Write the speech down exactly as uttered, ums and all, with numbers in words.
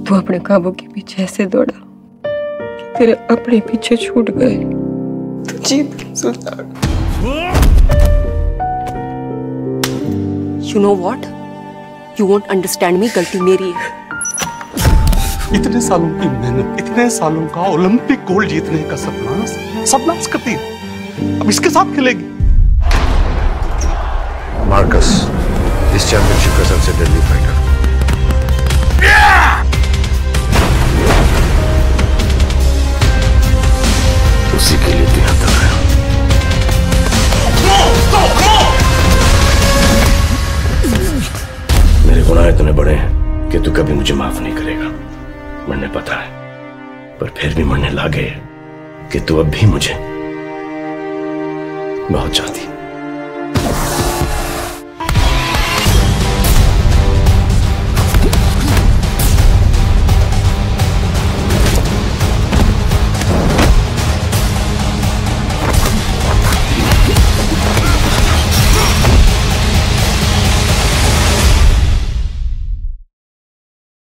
तू अपने काबू के पीछे ऐसे दौड़ा कि तेरे अपने पीछे छूट गए। तू जीत गया सुल्तान। You know what? You won't understand me. गलती मेरी है। इतने सालों की मेहनत, इतने सालों का ओलंपिक गोल्ड जीतने का सपना सपना करती है, अब इसके साथ खेलेगी। मार्कस इस चैंपियनशिप का सबसे डेडली फाइटर। उसी के लिए तू यहाँ तक आया। मेरे गुनाह इतने बड़े हैं कि तू कभी मुझे माफ नहीं करेगा, मुझे पता है। पर फिर भी मुझे लगे कि तू अब भी मुझे बहुत चाहती है।